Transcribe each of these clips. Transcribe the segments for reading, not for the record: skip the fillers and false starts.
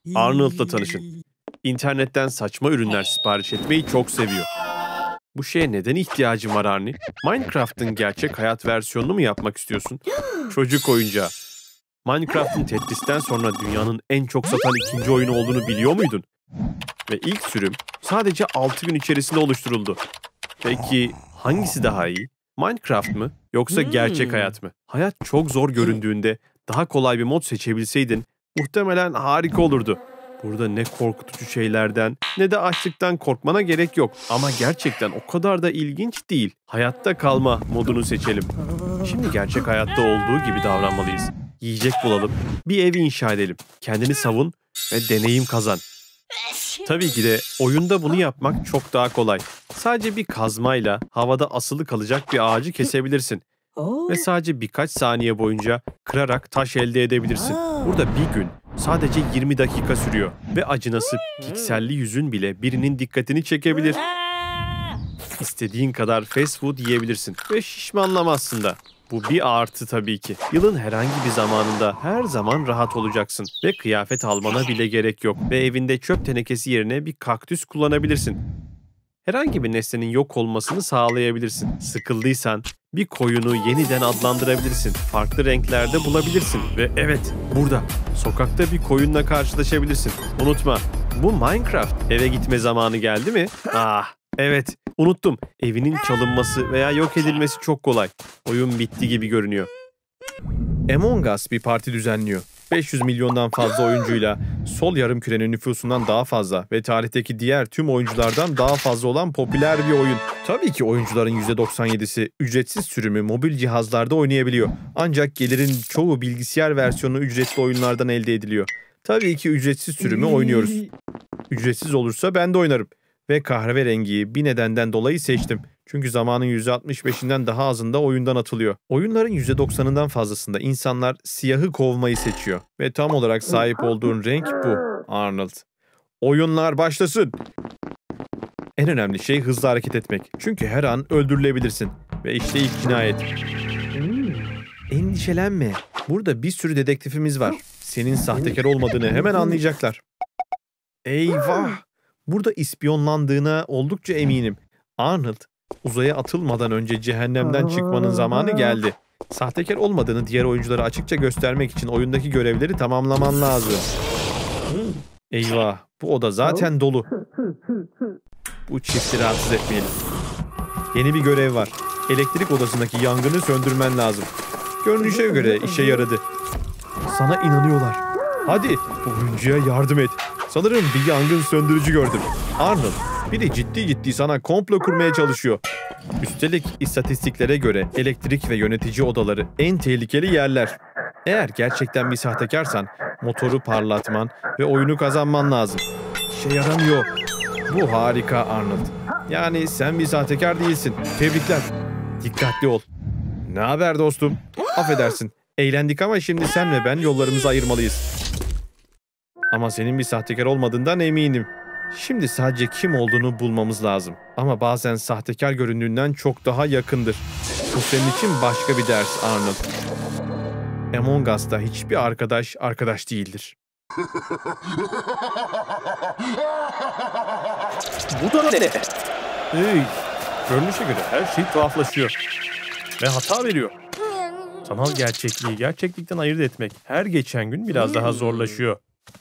Arnold'la tanışın. İnternetten saçma ürünler sipariş etmeyi çok seviyor. Bu şeye neden ihtiyacın var Arnie? Minecraft'ın gerçek hayat versiyonunu mu yapmak istiyorsun? Çocuk oyuncağı. Minecraft'ın Tetris'ten sonra dünyanın en çok satan ikinci oyunu olduğunu biliyor muydun? Ve ilk sürüm sadece 6 gün içerisinde oluşturuldu. Peki hangisi daha iyi? Minecraft mı yoksa gerçek hayat mı? Hayat çok zor göründüğünde daha kolay bir mod seçebilseydin muhtemelen harika olurdu. Burada ne korkutucu şeylerden ne de açlıktan korkmana gerek yok. Ama gerçekten o kadar da ilginç değil. Hayatta kalma modunu seçelim. Şimdi gerçek hayatta olduğu gibi davranmalıyız. Yiyecek bulalım, bir ev inşa edelim. Kendini savun ve deneyim kazan. Tabii ki de oyunda bunu yapmak çok daha kolay. Sadece bir kazmayla havada asılı kalacak bir ağacı kesebilirsin. Ve sadece birkaç saniye boyunca kırarak taş elde edebilirsin. Burada bir gün sadece 20 dakika sürüyor. Ve acınası pikselli yüzün bile birinin dikkatini çekebilir. İstediğin kadar fast food yiyebilirsin ve şişmanlamazsın da. Bu bir artı tabii ki. Yılın herhangi bir zamanında her zaman rahat olacaksın ve kıyafet almana bile gerek yok ve evinde çöp tenekesi yerine bir kaktüs kullanabilirsin. Herhangi bir nesnenin yok olmasını sağlayabilirsin. Sıkıldıysan bir koyunu yeniden adlandırabilirsin. Farklı renklerde bulabilirsin ve evet, burada sokakta bir koyunla karşılaşabilirsin. Unutma, bu Minecraft. Eve gitme zamanı geldi mi? Evet, unuttum. Evinin çalınması veya yok edilmesi çok kolay. Oyun bitti gibi görünüyor. Among Us bir parti düzenliyor. 500 milyondan fazla oyuncuyla, sol yarımkürenin nüfusundan daha fazla ve tarihteki diğer tüm oyunculardan daha fazla olan popüler bir oyun. Tabii ki oyuncuların %97'si ücretsiz sürümü mobil cihazlarda oynayabiliyor. Ancak gelirin çoğu bilgisayar versiyonu ücretli oyunlardan elde ediliyor. Tabii ki ücretsiz sürümü oynuyoruz. Ücretsiz olursa ben de oynarım. Ve kahverengiyi bir nedenden dolayı seçtim. Çünkü zamanın %65'inden daha azında oyundan atılıyor. Oyunların %90'ından fazlasında insanlar siyahı kovmayı seçiyor. Ve tam olarak sahip olduğun renk bu, Arnold. Oyunlar başlasın. En önemli şey hızlı hareket etmek. Çünkü her an öldürülebilirsin. Ve işte ilk cinayet. Endişelenme. Burada bir sürü dedektifimiz var. Senin sahtekar olmadığını hemen anlayacaklar. Eyvah! Burada ispiyonlandığına oldukça eminim. Arnold, uzaya atılmadan önce cehennemden çıkmanın zamanı geldi. Sahtekar olmadığını diğer oyunculara açıkça göstermek için oyundaki görevleri tamamlaman lazım. Eyvah, bu oda zaten dolu. Bu çifti rahatsız etmeyelim. Yeni bir görev var. Elektrik odasındaki yangını söndürmen lazım. Görünüşe göre işe yaradı. Sana inanıyorlar. Hadi, bu oyuncuya yardım et. Sanırım bir yangın söndürücü gördüm. Arnold, biri ciddi sana komplo kurmaya çalışıyor. Üstelik istatistiklere göre elektrik ve yönetici odaları en tehlikeli yerler. Eğer gerçekten bir sahtekarsan motoru parlatman ve oyunu kazanman lazım. İşe yaramıyor. Bu harika Arnold. Yani sen bir sahtekar değilsin. Tebrikler. Dikkatli ol. Ne haber dostum? Affedersin. Eğlendik ama şimdi sen ve ben yollarımızı ayırmalıyız. Ama senin bir sahtekar olmadığından eminim. Şimdi sadece kim olduğunu bulmamız lazım. Ama bazen sahtekar göründüğünden çok daha yakındır. Bu senin için başka bir ders Arnold. Among Us'ta hiçbir arkadaş değildir. Bu da ne? Hey, görünüşe göre her şey tuhaflaşıyor. Ve hata veriyor. Sanal gerçekliği gerçeklikten ayırt etmek her geçen gün biraz daha zorlaşıyor.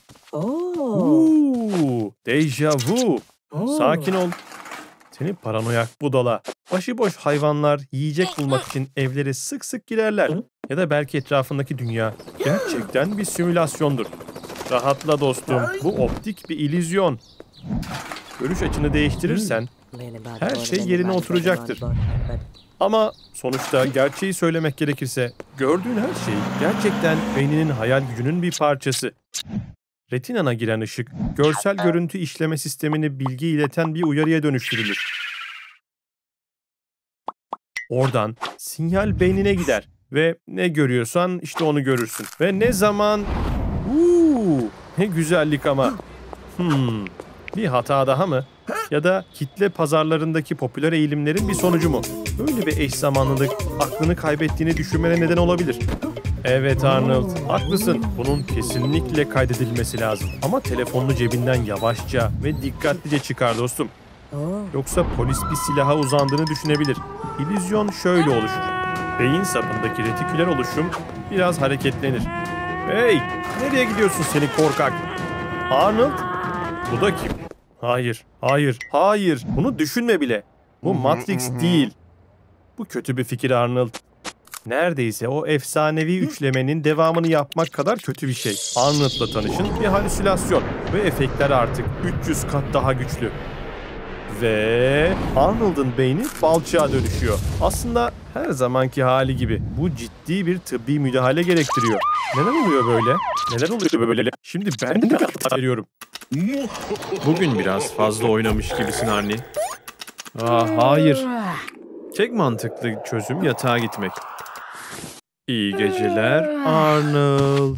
Deja vu. Sakin ol. Seni paranoyak budala. Başıboş hayvanlar yiyecek bulmak için evlere sık sık girerler. Ya da belki etrafındaki dünya gerçekten bir simülasyondur. Rahatla dostum. Bu optik bir illüzyon. Görüş açını değiştirirsen her şey yerine oturacaktır. Ama sonuçta gerçeği söylemek gerekirse gördüğün her şey gerçekten beyninin hayal gücünün bir parçası. Retinana giren ışık, görsel görüntü işleme sistemini bilgi ileten bir uyarıya dönüştürülür. Oradan sinyal beynine gider ve ne görüyorsan işte onu görürsün. Ve ne zaman... ne güzellik ama. Bir hata daha mı? Ya da kitle pazarlarındaki popüler eğilimlerin bir sonucu mu? Böyle bir eş zamanlılık aklını kaybettiğini düşünmene neden olabilir. Evet Arnold, haklısın. Bunun kesinlikle kaydedilmesi lazım. Ama telefonunu cebinden yavaşça ve dikkatlice çıkar dostum. Yoksa polis bir silaha uzandığını düşünebilir. İllüzyon şöyle oluşur. Beyin sapındaki retiküler oluşum biraz hareketlenir. Hey, nereye gidiyorsun seni korkak? Arnold, bu da kim? Hayır, hayır, hayır. Bunu düşünme bile. Bu Matrix değil. Bu kötü bir fikir Arnold. Neredeyse o efsanevi üçlemenin devamını yapmak kadar kötü bir şey. Arnold'la tanışın, bir halüsinasyon ve efektler artık 300 kat daha güçlü. Ve Arnold'un beyni balçığa dönüşüyor. Aslında her zamanki hali gibi. Bu ciddi bir tıbbi müdahale gerektiriyor. Neler oluyor böyle? Neler oluyor böyle? Şimdi ben de veriyorum. Bugün biraz fazla oynamış gibisin Arnie. Hayır. Tek mantıklı çözüm yatağa gitmek. İyi geceler Arnold.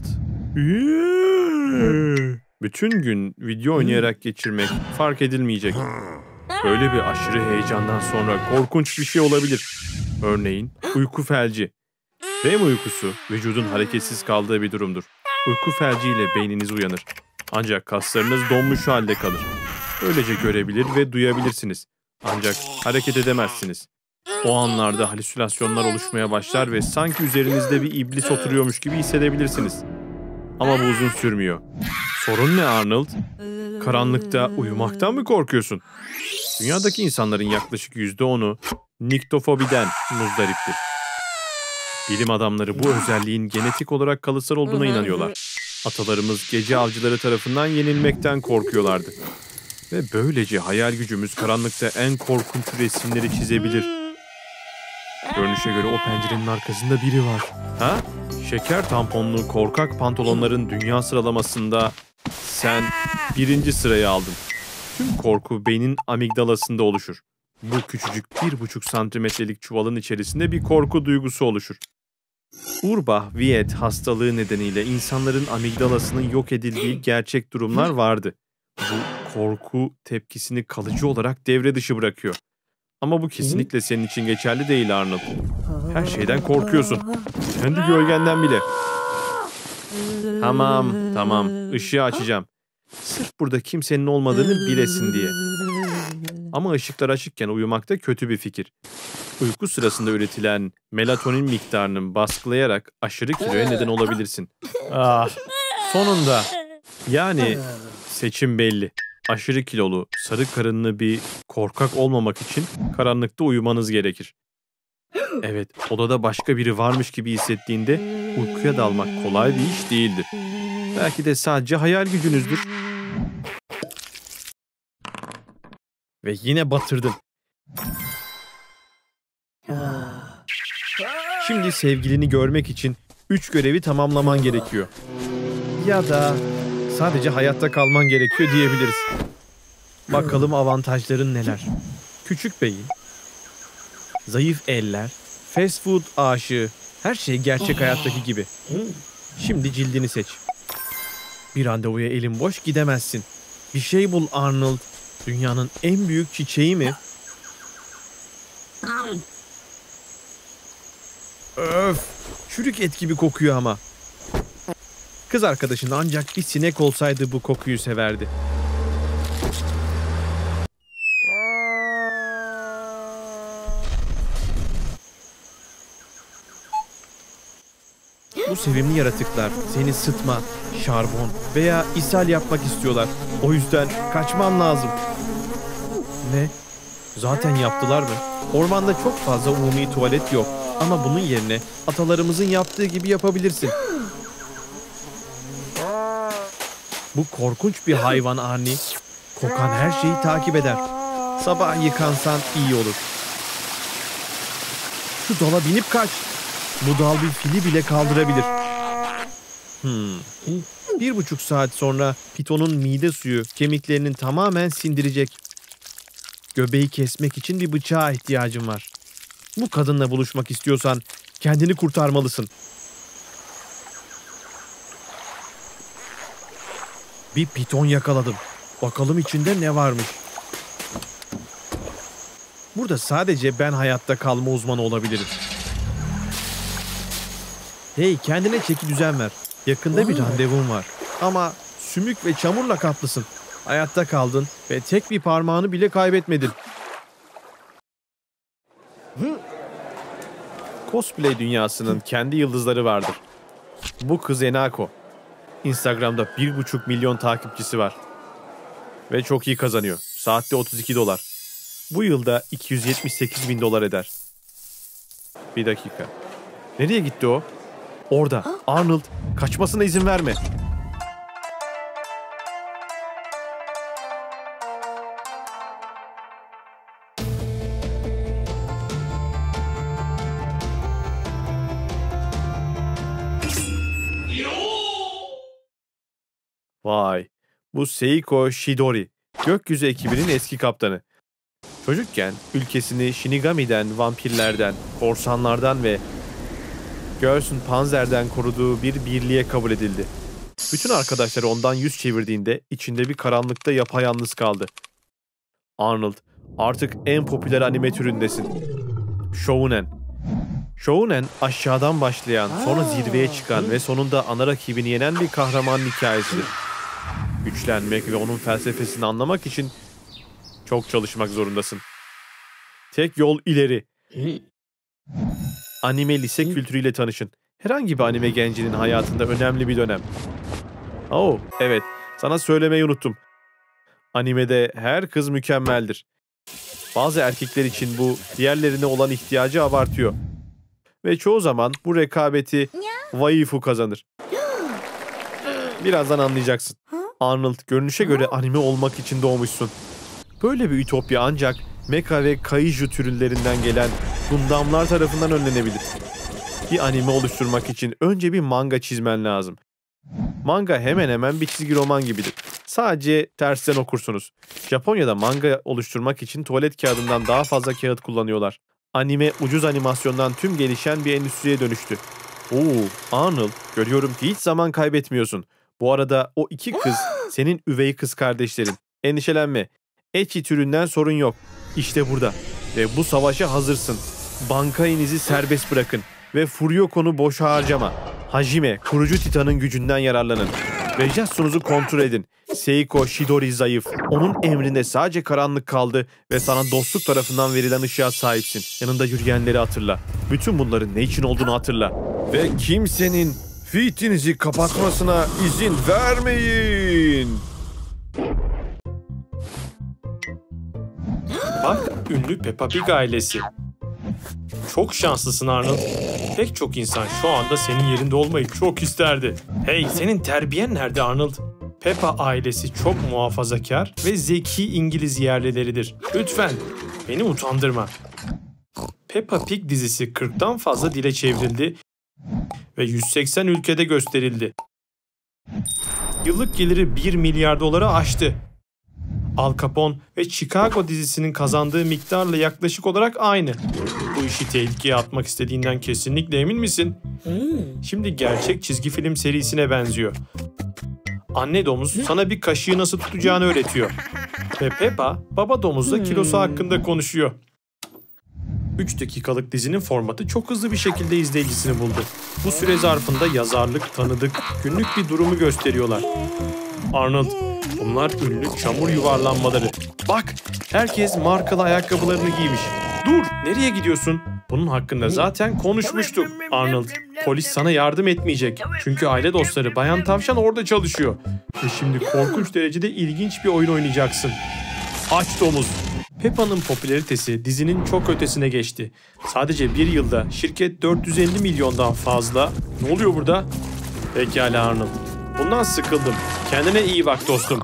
Bütün gün video oynayarak geçirmek fark edilmeyecek. Böyle bir aşırı heyecandan sonra korkunç bir şey olabilir. Örneğin uyku felci. REM uykusu vücudun hareketsiz kaldığı bir durumdur. Uyku felciyle beyniniz uyanır. Ancak kaslarınız donmuş halde kalır. Böylece görebilir ve duyabilirsiniz. Ancak hareket edemezsiniz. O anlarda halüsinasyonlar oluşmaya başlar ve sanki üzerinizde bir iblis oturuyormuş gibi hissedebilirsiniz. Ama bu uzun sürmüyor. Sorun ne Arnold? Karanlıkta uyumaktan mı korkuyorsun? Dünyadaki insanların yaklaşık %10'u niktofobiden muzdariptir. Bilim adamları bu özelliğin genetik olarak kalıtsal olduğuna inanıyorlar. Atalarımız gece avcıları tarafından yenilmekten korkuyorlardı. Ve böylece hayal gücümüz karanlıkta en korkunç resimleri çizebilir. Görünüşe göre o pencerenin arkasında biri var. Ha? Şeker tamponlu korkak pantolonların dünya sıralamasında sen 1. sırayı aldın. Tüm korku beynin amigdalasında oluşur. Bu küçücük 1,5 santimetrelik çuvalın içerisinde bir korku duygusu oluşur. Urbach-Wiet hastalığı nedeniyle insanların amigdalasının yok edildiği gerçek durumlar vardı. Bu korku tepkisini kalıcı olarak devre dışı bırakıyor. Ama bu kesinlikle senin için geçerli değil Arnold. Her şeyden korkuyorsun. Kendi gölgenden bile. Tamam. Işığı açacağım. Sırf burada kimsenin olmadığını bilesin diye. Ama ışıklar açıkken uyumak da kötü bir fikir. Uyku sırasında üretilen melatonin miktarını baskılayarak aşırı kiloya neden olabilirsin. Sonunda. Yani seçim belli. Aşırı kilolu, sarı karınlı bir korkak olmamak için karanlıkta uyumanız gerekir. Evet, odada başka biri varmış gibi hissettiğinde uykuya dalmak kolay bir iş değildir. Belki de sadece hayal gücünüzdür. Ve yine batırdın. Şimdi sevgilini görmek için 3 görevi tamamlaman gerekiyor. Ya da sadece hayatta kalman gerekiyor diyebiliriz. Bakalım avantajların neler? Küçük beyin, zayıf eller, fast food aşığı, her şey gerçek hayattaki gibi. Şimdi cildini seç. Bir randevuya elin boş gidemezsin. Bir şey bul Arnold. Dünyanın en büyük çiçeği mi? Öf! Çürük et gibi kokuyor ama. Kız arkadaşın ancak bir sinek olsaydı bu kokuyu severdi. Bu sevimli yaratıklar seni sıtma, şarbon veya ishal yapmak istiyorlar. O yüzden kaçman lazım. Ne? Zaten yaptılar mı? Ormanda çok fazla umumi tuvalet yok. Ama bunun yerine atalarımızın yaptığı gibi yapabilirsin. Bu korkunç bir hayvan Arnie. Kokan her şeyi takip eder. Sabah yıkansan iyi olur. Şu dala binip kaç. Bu dal bir fili bile kaldırabilir. 1,5 saat sonra pitonun mide suyu kemiklerinin tamamen sindirecek. Göbeği kesmek için bir bıçağa ihtiyacım var. Bu kadınla buluşmak istiyorsan kendini kurtarmalısın. Bir piton yakaladım. Bakalım içinde ne varmış. Burada sadece ben hayatta kalma uzmanı olabilirim. Hey, kendine çeki düzen ver. Yakında bir randevun var. Ama sümük ve çamurla kaplısın. Hayatta kaldın ve tek bir parmağını bile kaybetmedin. Cosplay dünyasının kendi yıldızları vardır. Bu kız Enako. Instagram'da 1,5 milyon takipçisi var. Ve çok iyi kazanıyor. Saatte $32. Bu yılda 278 bin dolar eder. Bir dakika. Nereye gitti o? Orada. Arnold, kaçmasına izin verme. Vay, bu Seiko Shidori, gökyüzü ekibinin eski kaptanı. Çocukken ülkesini Shinigami'den, vampirlerden, korsanlardan ve Göğsün Panzer'den koruduğu bir birliğe kabul edildi. Bütün arkadaşları ondan yüz çevirdiğinde içinde bir karanlıkta yapayalnız kaldı. Arnold, artık en popüler anime türündesin. Shounen. Shounen aşağıdan başlayan, sonra zirveye çıkan ve sonunda ana rakibini yenen bir kahraman hikayesidir. Güçlenmek ve onun felsefesini anlamak için çok çalışmak zorundasın. Tek yol ileri. Anime lise kültürüyle tanışın. Herhangi bir anime gencinin hayatında önemli bir dönem. Oh, evet. Sana söylemeyi unuttum. Animede her kız mükemmeldir. Bazı erkekler için bu diğerlerine olan ihtiyacı abartıyor. Ve çoğu zaman bu rekabeti waifu kazanır. Birazdan anlayacaksın. Arnold, görünüşe göre anime olmak için doğmuşsun. Böyle bir ütopya ancak mecha ve kaiju türlerinden gelen Gundamlar tarafından önlenebilir. Bir anime oluşturmak için önce bir manga çizmen lazım. Manga hemen hemen bir çizgi roman gibidir. Sadece tersten okursunuz. Japonya'da manga oluşturmak için tuvalet kağıdından daha fazla kağıt kullanıyorlar. Anime ucuz animasyondan tüm gelişen bir endüstriye dönüştü. Arnold, görüyorum ki hiç zaman kaybetmiyorsun. Bu arada o iki kız senin üvey kız kardeşlerin. Endişelenme. Ecchi türünden sorun yok. İşte burada. Ve bu savaşa hazırsın. Bankainizi serbest bırakın. Ve Furyoko'nu boşa harcama. Hajime, kurucu Titan'ın gücünden yararlanın. Ve Jasun'uzu kontrol edin. Seiko Shidori zayıf. Onun emrinde sadece karanlık kaldı ve sana dostluk tarafından verilen ışığa sahipsin. Yanında yürüyenleri hatırla. Bütün bunların ne için olduğunu hatırla. Ve kimsenin feed'inizi kapatmasına izin vermeyin. Bak, ünlü Peppa Pig ailesi. Çok şanslısın Arnold. Pek çok insan şu anda senin yerinde olmayı çok isterdi. Hey, senin terbiyen nerede Arnold? Peppa ailesi çok muhafazakar ve zeki İngiliz yerlileridir. Lütfen beni utandırma. Peppa Pig dizisi 40'tan fazla dile çevrildi ve 180 ülkede gösterildi. Yıllık geliri 1 milyar doları aştı. Al Capone ve Chicago dizisinin kazandığı miktarla yaklaşık olarak aynı. Bu işi tehlikeye atmak istediğinden kesinlikle emin misin? Şimdi gerçek çizgi film serisine benziyor. Anne domuz sana bir kaşığı nasıl tutacağını öğretiyor. Ve Peppa baba domuzla kilosu hakkında konuşuyor. 3 dakikalık dizinin formatı çok hızlı bir şekilde izleyicisini buldu. Bu süre zarfında yazarlık, tanıdık, günlük bir durumu gösteriyorlar. Arnold, bunlar ünlü çamur yuvarlanmaları. Bak, herkes markalı ayakkabılarını giymiş. Dur, nereye gidiyorsun? Bunun hakkında zaten konuşmuştuk. Arnold, polis sana yardım etmeyecek. Çünkü aile dostları Bayan Tavşan orada çalışıyor. Ve şimdi korkunç derecede ilginç bir oyun oynayacaksın. Aç domuz. Peppa'nın popülaritesi dizinin çok ötesine geçti. Sadece bir yılda şirket 450 milyondan fazla... Ne oluyor burada? Pekala Arnold. Bundan sıkıldım. Kendine iyi bak dostum.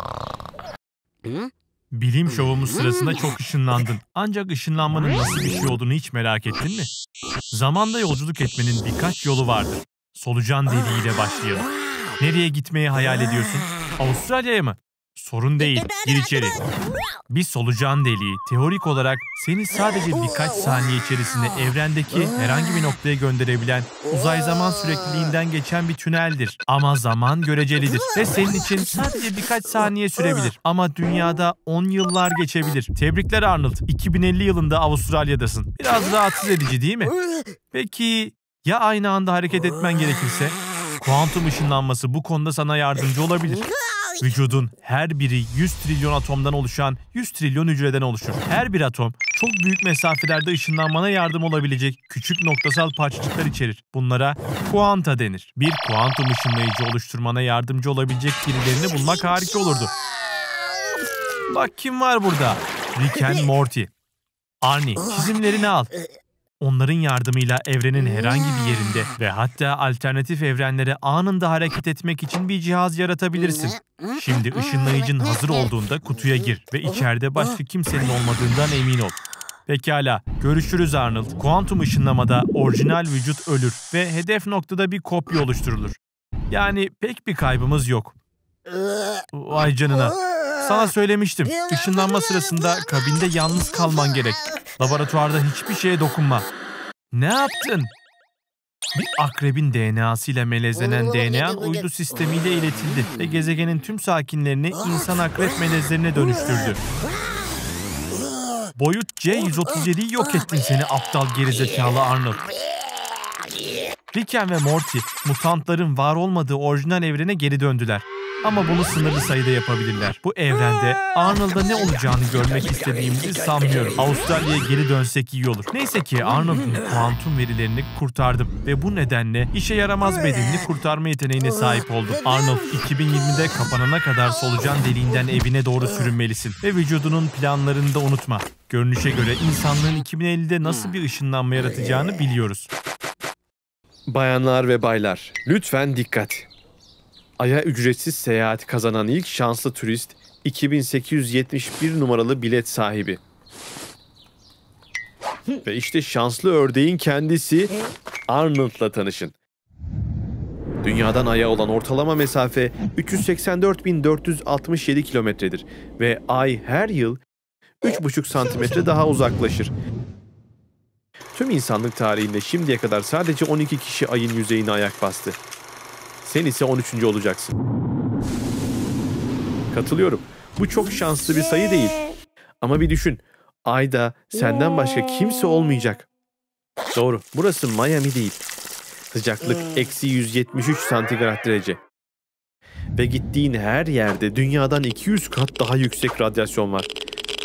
Bilim şovumuz sırasında çok ışınlandın. Ancak ışınlanmanın nasıl bir şey olduğunu hiç merak ettin mi? Zamanda yolculuk etmenin birkaç yolu vardır. Solucan deliğiyle başlayalım. Nereye gitmeyi hayal ediyorsun? Avustralya'ya mı? Sorun değil, gir içeri. Bir solucan deliği teorik olarak seni sadece birkaç saniye içerisinde evrendeki herhangi bir noktaya gönderebilen uzay zaman sürekliliğinden geçen bir tüneldir. Ama zaman görecelidir ve senin için sadece birkaç saniye sürebilir. Ama dünyada 10 yıllar geçebilir. Tebrikler Arnold, 2050 yılında Avustralya'dasın. Biraz rahatsız edici değil mi? Peki Ya aynı anda hareket etmen gerekirse? Kuantum ışınlanması bu konuda sana yardımcı olabilir. Vücudun her biri 100 trilyon atomdan oluşan 100 trilyon hücreden oluşur. Her bir atom çok büyük mesafelerde ışınlanmana yardım olabilecek küçük noktasal parçacıklar içerir. Bunlara kuanta denir. Bir kuantum ışınlayıcı oluşturmana yardımcı olabilecek birilerini bulmak harika olurdu. Bak kim var burada? Rick and Morty. Arnie, çizimlerini al. Onların yardımıyla evrenin herhangi bir yerinde ve hatta alternatif evrenlere anında hareket etmek için bir cihaz yaratabilirsin. Şimdi ışınlayıcın hazır olduğunda kutuya gir ve içeride başka kimsenin olmadığından emin ol. Pekala, görüşürüz Arnold. Kuantum ışınlamada orijinal vücut ölür ve hedef noktada bir kopya oluşturulur. Yani pek bir kaybımız yok. Vay canına. Sana söylemiştim. Işınlanma sırasında kabinde yalnız kalman gerek. Laboratuvarda hiçbir şeye dokunma. Ne yaptın? Bir akrebin DNA'sıyla melezlenen DNA uydu sistemiyle iletildi ve gezegenin tüm sakinlerini insan akrep melezlerine dönüştürdü. Boyut C137'yi yok ettin seni aptal gerizekalı Arnold. Rick ve Morty, mutantların var olmadığı orijinal evrene geri döndüler. Ama bunu sınırlı sayıda yapabilirler. Bu evrende Arnold'a ne olacağını görmek istediğimizi sanmıyorum. Avustralya'ya geri dönsek iyi olur. Neyse ki Arnold'un kuantum verilerini kurtardım ve bu nedenle işe yaramaz bedenini kurtarma yeteneğine sahip oldum. Arnold, 2020'de kapanana kadar solucan deliğinden evine doğru sürünmelisin ve vücudunun planlarını da unutma. Görünüşe göre insanlığın 2050'de nasıl bir ışınlanma yaratacağını biliyoruz. Bayanlar ve baylar, lütfen dikkat. Ay'a ücretsiz seyahat kazanan ilk şanslı turist 2871 numaralı bilet sahibi. Ve işte şanslı ördeğin kendisi Arnold'la tanışın. Dünyadan Ay'a olan ortalama mesafe 384.467 kilometredir ve Ay her yıl 3,5 santimetre daha uzaklaşır. Tüm insanlık tarihinde şimdiye kadar sadece 12 kişi Ay'ın yüzeyine ayak bastı. Sen ise 13. olacaksın. Katılıyorum. Bu çok şanslı bir sayı değil. Ama bir düşün. Ay'da senden başka kimse olmayacak. Doğru. Burası Miami değil. Sıcaklık eksi 173 santigrat derece. Ve gittiğin her yerde dünyadan 200 kat daha yüksek radyasyon var.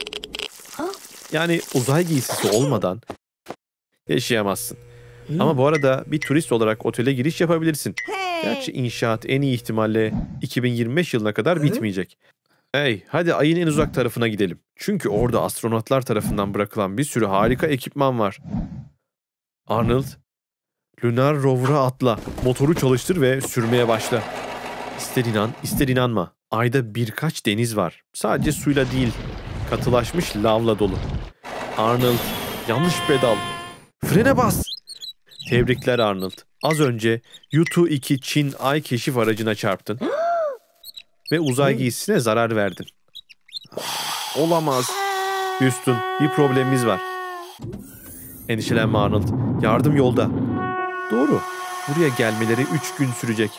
Yani uzay giysisi olmadan yaşayamazsın. Ama bu arada bir turist olarak otele giriş yapabilirsin. Gerçi inşaat en iyi ihtimalle 2025 yılına kadar bitmeyecek. Hey, hadi Ay'ın en uzak tarafına gidelim. Çünkü orada astronotlar tarafından bırakılan bir sürü harika ekipman var. Arnold, Lunar Rover'a atla, motoru çalıştır ve sürmeye başla. İster inan, ister inanma. Ay'da birkaç deniz var. Sadece suyla değil, katılaşmış lavla dolu. Arnold, yanlış pedal. Frene bas. Tebrikler Arnold. Az önce Yutu-2 Çin Ay keşif aracına çarptın. Ve uzay giysisine zarar verdin. Olamaz. Houston, bir problemimiz var. Endişelenme Arnold. Yardım yolda. Doğru. Buraya gelmeleri 3 gün sürecek.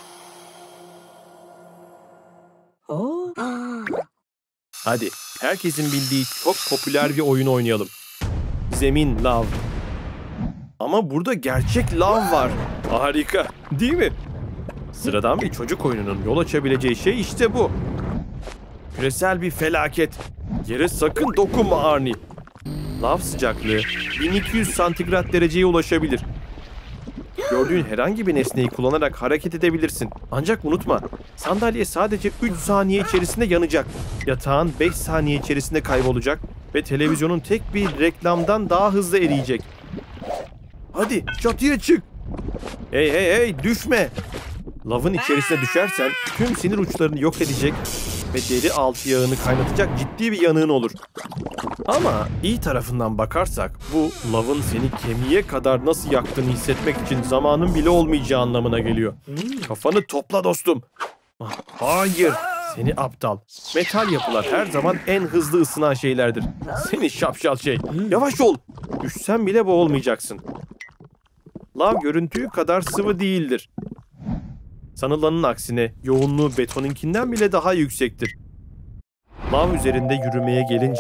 Hadi, herkesin bildiği çok popüler bir oyun oynayalım. Zemin Lav. Ama burada gerçek lav var. Harika, değil mi? Sıradan bir çocuk oyununun yol açabileceği şey işte bu. Küresel bir felaket. Yere sakın dokunma Arnie. Lav sıcaklığı 1200 santigrat dereceye ulaşabilir. Gördüğün herhangi bir nesneyi kullanarak hareket edebilirsin. Ancak unutma, sandalye sadece 3 saniye içerisinde yanacak. Yatağın 5 saniye içerisinde kaybolacak ve televizyonun tek bir reklamdan daha hızlı eriyecek. Hadi çatıya çık. Hey düşme. Lavın içerisine düşersen tüm sinir uçlarını yok edecek ve deri altı yağını kaynatacak ciddi bir yanığın olur. Ama iyi tarafından bakarsak bu lavın seni kemiğe kadar nasıl yaktığını hissetmek için zamanın bile olmayacağı anlamına geliyor. Kafanı topla dostum. Hayır. Seni aptal. Metal yapılar her zaman en hızlı ısınan şeylerdir. Seni şapşal şey. Yavaş ol. Düşsen bile boğulmayacaksın. Lav görüntüyü kadar sıvı değildir. Sanılanın aksine yoğunluğu betonunkinden bile daha yüksektir. Lav üzerinde yürümeye gelince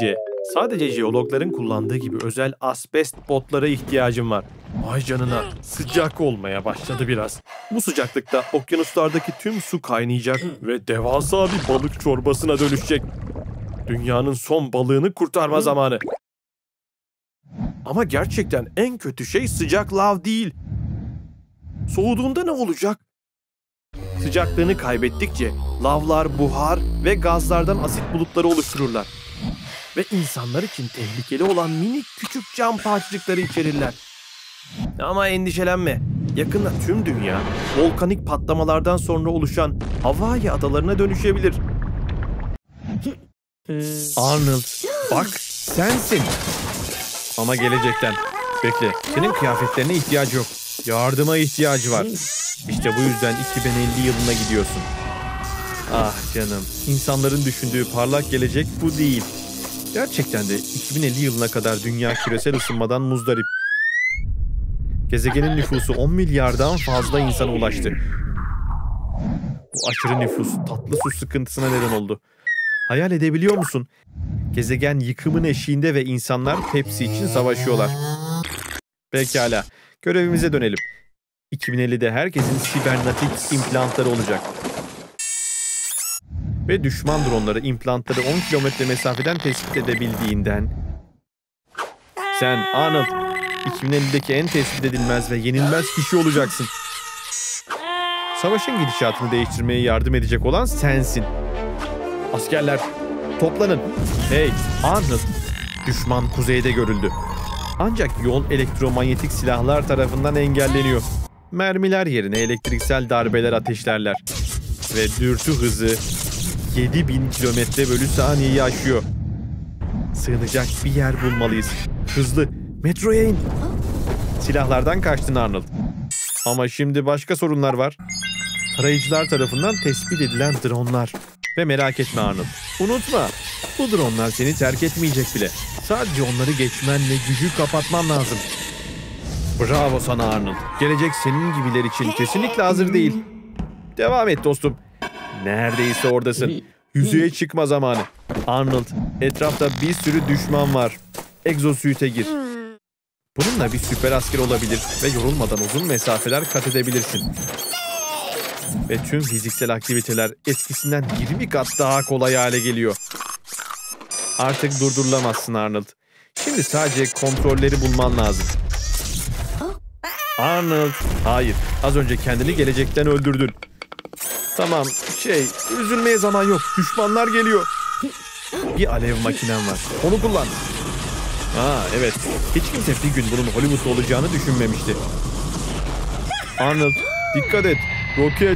Sadece jeologların kullandığı gibi özel asbest botlara ihtiyacım var. Vay canına, sıcak olmaya başladı biraz. Bu sıcaklıkta okyanuslardaki tüm su kaynayacak ve devasa bir balık çorbasına dönüşecek. Dünyanın son balığını kurtarma zamanı. Ama gerçekten en kötü şey sıcak lav değil. Soğuduğunda ne olacak? Sıcaklığını kaybettikçe lavlar buhar ve gazlardan asit bulutları oluştururlar. Ve insanlar için tehlikeli olan minik küçük cam parçacıkları içerirler. Ama endişelenme. Yakında tüm dünya volkanik patlamalardan sonra oluşan Hawaii adalarına dönüşebilir. Arnold, bak sensin. Ama gelecekten. Bekle, senin kıyafetlerine ihtiyacı yok. Yardıma ihtiyacı var. İşte bu yüzden 2050 yılına gidiyorsun. Ah canım, insanların düşündüğü parlak gelecek bu değil. Gerçekten de 2050 yılına kadar dünya küresel ısınmadan muzdarip. Gezegenin nüfusu 10 milyardan fazla insana ulaştı. Bu aşırı nüfus tatlı su sıkıntısına neden oldu. Hayal edebiliyor musun? Gezegen yıkımın eşiğinde ve insanlar Pepsi için savaşıyorlar. Pekala, görevimize dönelim. 2050'de herkesin sibernatik implantları olacak. Ve düşman dronları implantları 10 kilometre mesafeden tespit edebildiğinden... Sen Arnold, 2050'deki en tespit edilmez ve yenilmez kişi olacaksın. Savaşın gidişatını değiştirmeye yardım edecek olan sensin. Askerler, toplanın. Hey Arnold, düşman kuzeyde görüldü. Ancak yol elektromanyetik silahlar tarafından engelleniyor. Mermiler yerine elektriksel darbeler ateşlerler. Ve dürtü hızı 7000 kilometre bölü saniyeyi aşıyor. Sığınacak bir yer bulmalıyız. Hızlı, metroya in. Silahlardan kaçtın Arnold. Ama şimdi başka sorunlar var. Tarayıcılar tarafından tespit edilen dronlar. Ve merak etme Arnold. Unutma, bu dronlar seni terk etmeyecek bile. Sadece onları geçmen ve gücü kapatman lazım. Bravo sana Arnold. Gelecek senin gibiler için kesinlikle hazır değil. Devam et dostum. Neredeyse oradasın. Yüzeye çıkma zamanı. Arnold, etrafta bir sürü düşman var. Exosuit'e gir. Bununla bir süper asker olabilir ve yorulmadan uzun mesafeler kat edebilirsin. Ve tüm fiziksel aktiviteler eskisinden 20 kat daha kolay hale geliyor. Artık durdurulamazsın Arnold. Şimdi sadece kontrolleri bulman lazım. Arnold, hayır. Az önce kendini gelecekten öldürdün. Tamam, üzülmeye zaman yok. Düşmanlar geliyor. Bir alev makinem var. Onu kullan. Evet. Hiç kimse bir gün bunun Hollywood'da olacağını düşünmemişti. Arnold, dikkat et. Roket.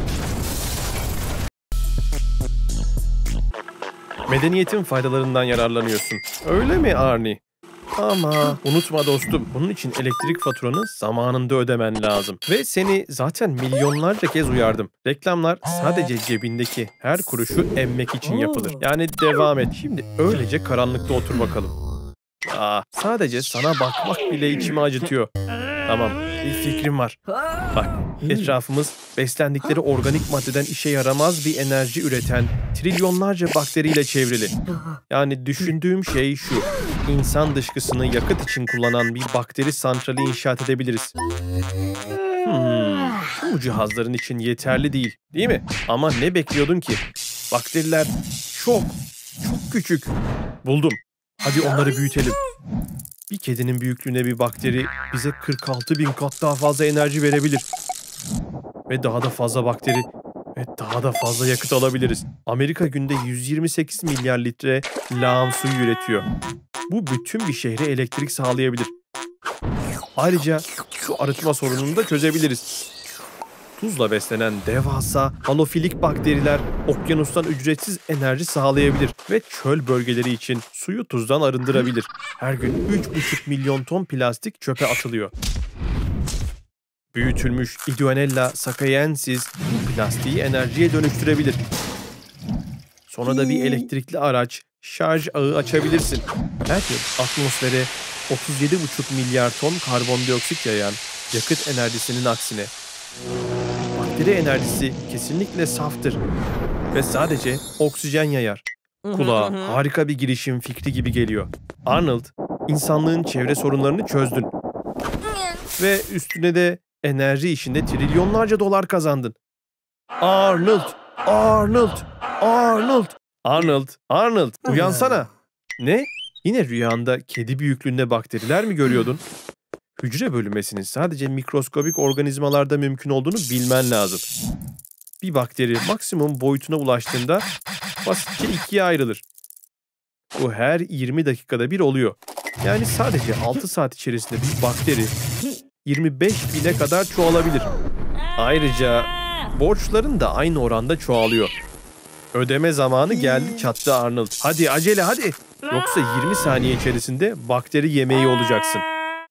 Medeniyetin faydalarından yararlanıyorsun. Öyle mi Arnie? Ama unutma dostum, bunun için elektrik faturanı zamanında ödemen lazım. Ve seni zaten milyonlarca kez uyardım. Reklamlar sadece cebindeki her kuruşu emmek için yapılır. Yani devam et. Şimdi öylece karanlıkta otur bakalım. Sadece sana bakmak bile içimi acıtıyor. Tamam, bir fikrim var. Bak, etrafımız beslendikleri organik maddeden işe yaramaz bir enerji üreten trilyonlarca bakteriyle çevrili. Yani düşündüğüm şey şu. İnsan dışkısını yakıt için kullanan bir bakteri santrali inşaat edebiliriz. Bu cihazların için yeterli değil, değil mi? Ama ne bekliyordun ki? Bakteriler çok küçük. Buldum. Hadi onları büyütelim. Bir kedinin büyüklüğüne bir bakteri bize 46.000 kat daha fazla enerji verebilir. Ve daha da fazla bakteri ve daha da fazla yakıt alabiliriz. Amerika günde 128 milyar litre lağım suyu üretiyor. Bu bütün bir şehre elektrik sağlayabilir. Ayrıca su arıtma sorununu da çözebiliriz. Tuzla beslenen devasa halofilik bakteriler okyanustan ücretsiz enerji sağlayabilir ve çöl bölgeleri için suyu tuzdan arındırabilir. Her gün 3,5 milyon ton plastik çöpe atılıyor. Büyütülmüş Ideonella sakayensis bu plastiği enerjiye dönüştürebilir. Sonra da bir elektrikli araç, şarj ağı açabilirsin. Her yıl atmosfere 37,5 milyar ton karbondioksit yayan yakıt enerjisinin aksine. Bakteri enerjisi kesinlikle saftır ve sadece oksijen yayar. Kulağa harika bir girişim fikri gibi geliyor. Arnold, insanlığın çevre sorunlarını çözdün. Ve üstüne de enerji işinde trilyonlarca dolar kazandın. Arnold, Arnold, Arnold, Arnold, Arnold, uyansana. Ne? Yine rüyanda kedi büyüklüğünde bakteriler mi görüyordun? Hücre bölünmesinin sadece mikroskobik organizmalarda mümkün olduğunu bilmen lazım. Bir bakteri maksimum boyutuna ulaştığında basitçe ikiye ayrılır. Bu her 20 dakikada bir oluyor. Yani sadece 6 saat içerisinde bir bakteri 25.000'e kadar çoğalabilir. Ayrıca borçların da aynı oranda çoğalıyor. Ödeme zamanı geldi çattı Arnold. Hadi acele hadi. Yoksa 20 saniye içerisinde bakteri yemeği olacaksın.